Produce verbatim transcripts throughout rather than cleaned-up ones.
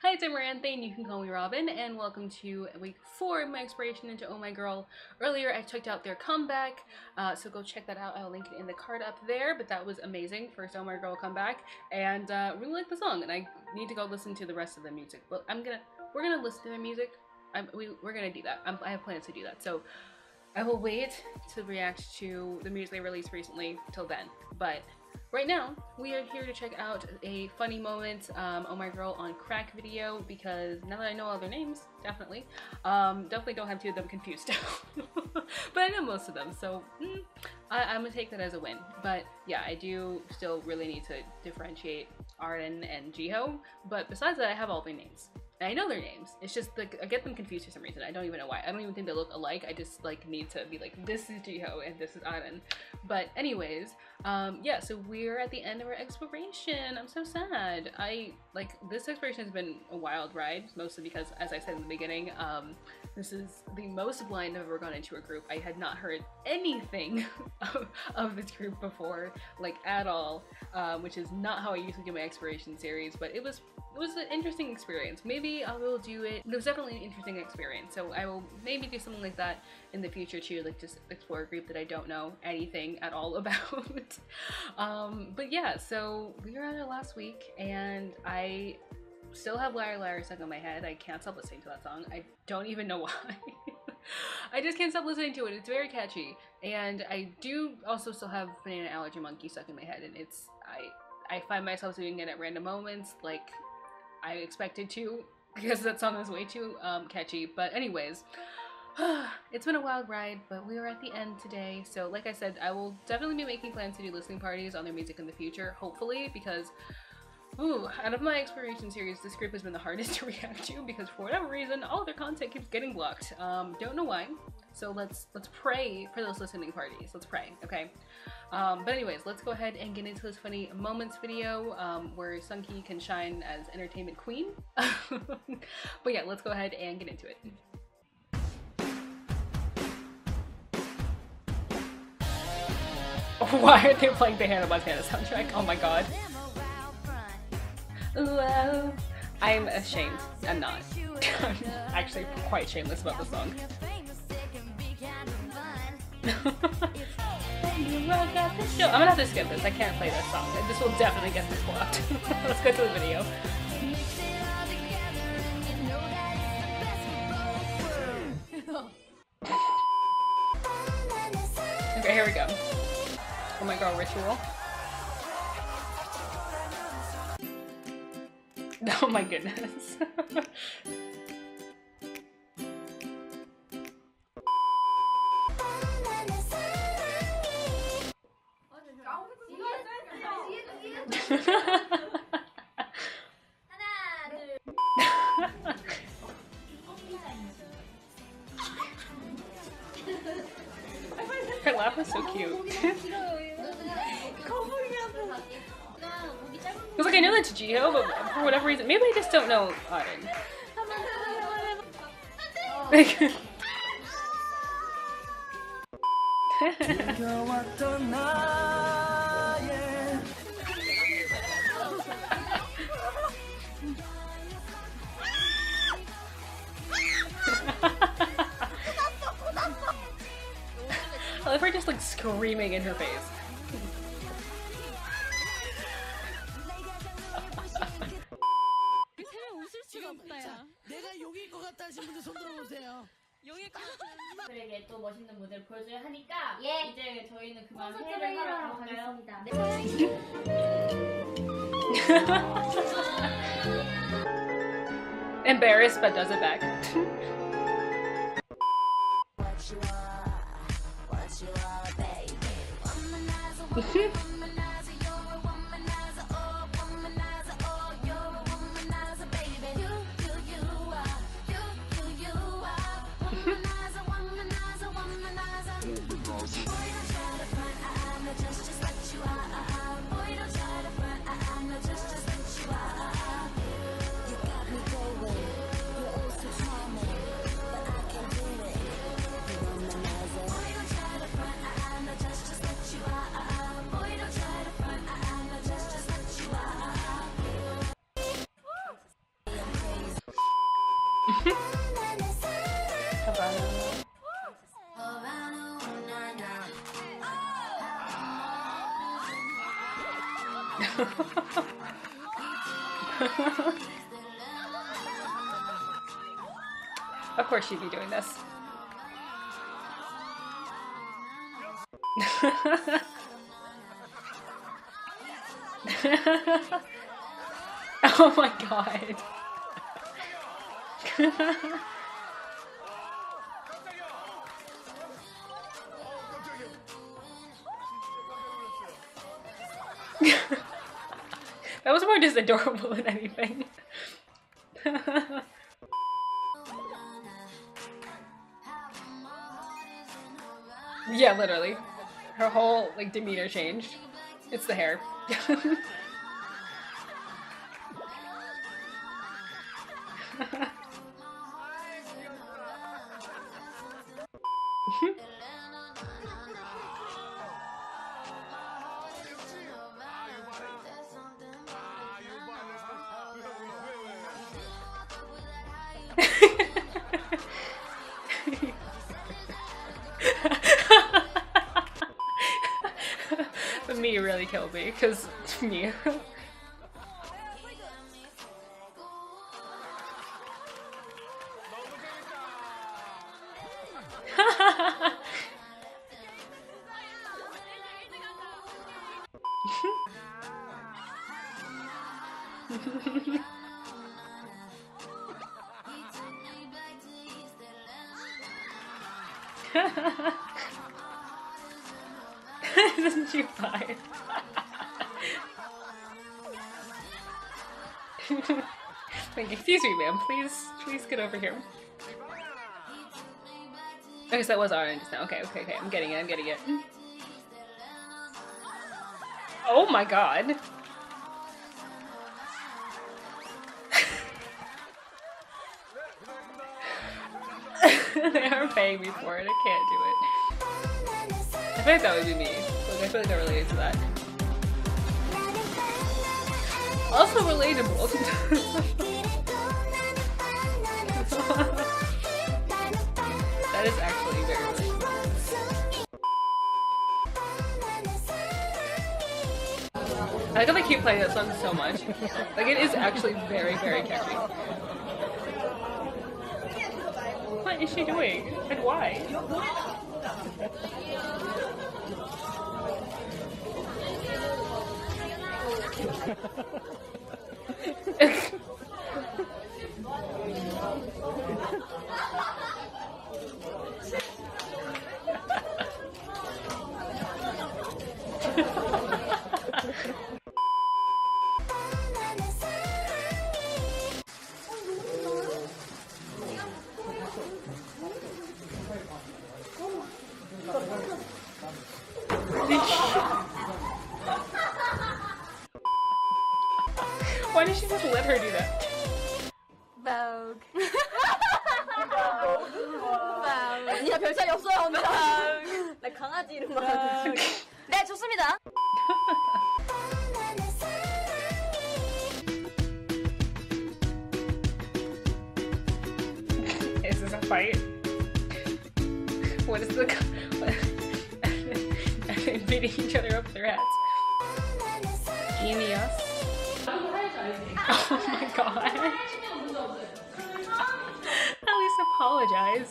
Hi, it's Amaranthe, you can call me Robin, and welcome to week four of my exploration into Oh My Girl. Earlier, I checked out their comeback, uh, so go check that out. I'll link it in the card up there, but that was amazing. First Oh My Girl comeback, and uh, really like the song, and I need to go listen to the rest of the music. But I'm gonna, we're gonna listen to the music. I'm, we, we're gonna do that. I'm, I have plans to do that, so I will wait to react to the music they released recently till then. But right now, we are here to check out a funny moment, um, Oh My Girl on Crack video, because now that I know all their names, definitely, um, definitely don't have two of them confused. But I know most of them, so mm, I I'm gonna take that as a win. But yeah, I do still really need to differentiate Arden and Jihyo, but besides that, I have all their names. And I know their names. It's just like I get them confused for some reason. I don't even know why. I don't even think they look alike. I just like need to be like, this is Jihyo and this is Arden. But anyways, um, yeah. So we're at the end of our exploration. I'm so sad. I like this exploration has been a wild ride, mostly because, as I said in the beginning, um, this is the most blind I've ever gone into a group. I had not heard anything of, of this group before, like at all, um, which is not how I usually do my exploration series. But it was. It was an interesting experience. Maybe I will do it. It was definitely an interesting experience. So I will maybe do something like that in the future too, like just explore a group that I don't know anything at all about. um, but yeah, so we were at it last week and I still have Liar Liar stuck in my head. I can't stop listening to that song. I don't even know why. I just can't stop listening to it. It's very catchy. And I do also still have Banana Allergy Monkey stuck in my head, and it's, I, I find myself doing it at random moments, like I expected to, because that song is way too um, catchy. But anyways, it's been a wild ride, but we are at the end today. So like I said, I will definitely be making plans to do listening parties on their music in the future, hopefully, because ooh, out of my exploration series, this group has been the hardest to react to because for whatever reason, all their content keeps getting blocked. Um, don't know why. So let's let's pray for those listening parties. Let's pray, okay? Um, but anyways, let's go ahead and get into this funny moments video um, where Sunki can shine as entertainment queen. But yeah, let's go ahead and get into it. Why are they playing the Hannah Montana soundtrack? Oh my god. Ooh, I'm ashamed. I'm not. I'm actually quite shameless about the song. I'm gonna have to skip this. I can't play this song. This will definitely get this blocked. Let's go to the video. Okay, here we go. Oh my god, ritual. Oh my goodness. Her laugh was so cute. It's like I know that's Jihyo, but for whatever reason, maybe I just don't know Arden. Like, I love her just like screaming in her face. 그에게 또 멋있는 무대를 보여줘야 하니까 예. 이제 저희는 그만 회의를 하러 가겠습니다. Embarrassed but does it back. Of course she'd be doing this. Oh my god. That was more just adorable than anything. Yeah, literally. Her whole like demeanor changed. It's the hair. The me really killed me, because me. Isn't she fine? Like, excuse me, ma'am, please, please get over here. I guess that was orange just now. Okay, okay, okay, I'm getting it, I'm getting it. Oh my god. They are paying me for it, I can't do it. I feel like that would be me. Like, I feel like I related to that. Also relatable. That is actually very relatable. I like how they keep playing that song so much. Like, it is actually very, very catchy. What is she doing? And why? Why did she just let her do that? Vogue. 아니야, 별 차이 없어요, 언니. 나 강아지 이름만. 네, 좋습니다. Is this a fight? What is the... Are they beating each other up with their hats? Genius. Oh my god. At least apologize.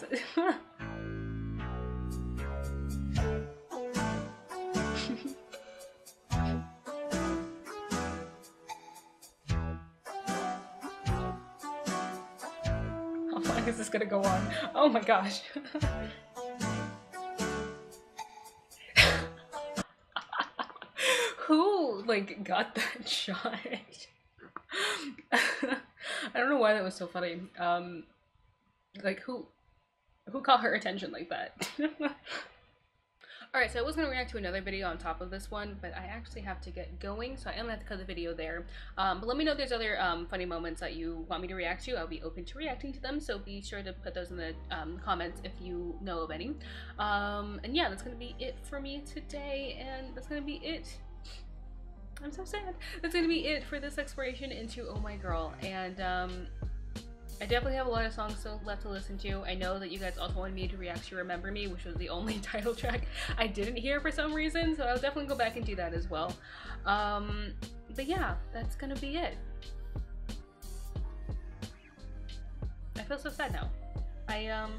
How long is this gonna go on? Oh my gosh. Who, like, got that shot? I don't know why that was so funny. Um, like, who, who caught her attention like that? Alright, so I was going to react to another video on top of this one, but I actually have to get going, so I am going to have to cut the video there. Um, but let me know if there's other um, funny moments that you want me to react to. I'll be open to reacting to them, so be sure to put those in the um, comments if you know of any. Um, and yeah, that's going to be it for me today, and that's going to be it. I'm so sad. That's going to be it for this exploration into Oh My Girl, and um, I definitely have a lot of songs still left to listen to. I know that you guys also wanted me to react to Remember Me, which was the only title track I didn't hear for some reason, so I'll definitely go back and do that as well. Um, but yeah, that's gonna be it. I feel so sad now. I, um,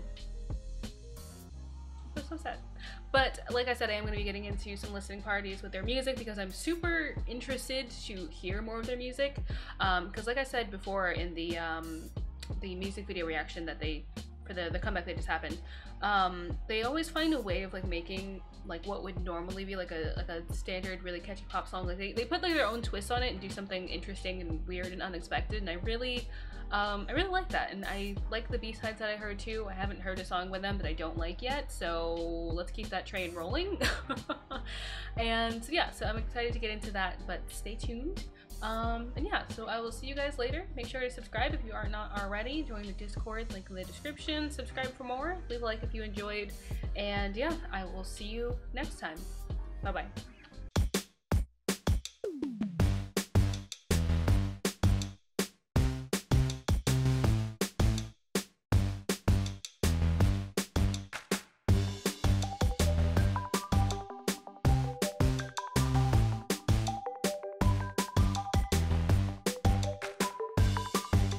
I feel so sad. But like I said, I am going to be getting into some listening parties with their music because I'm super interested to hear more of their music. Um, because like I said before in the um, the music video reaction that they, for the, the comeback that just happened, um, they always find a way of like making like what would normally be like a like a standard really catchy pop song. Like they, they put like their own twist on it and do something interesting and weird and unexpected, and I really Um, I really like that, and I like the B-sides that I heard too. I haven't heard a song with them that I don't like yet, so let's keep that train rolling. And yeah, so I'm excited to get into that, but stay tuned. Um, and yeah, so I will see you guys later. Make sure to subscribe if you are not already. Join the Discord, link in the description. Subscribe for more. Leave a like if you enjoyed. And yeah, I will see you next time. Bye-bye.